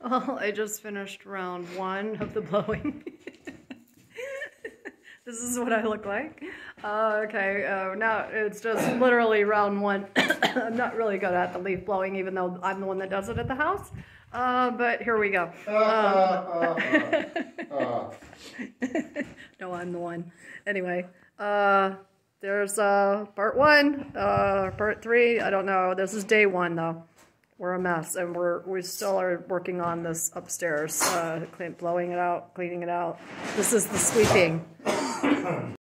Well, I just finished round 1 of the blowing. This is what I look like. Okay, now it's just literally round 1. I'm not really good at the leaf blowing, even though I'm the one that does it at the house. But here we go. No, I'm the one. Anyway, there's part 1, part 3. I don't know. This is day 1 though. We're a mess, and we still are working on this upstairs, blowing it out, cleaning it out. This is the sweeping.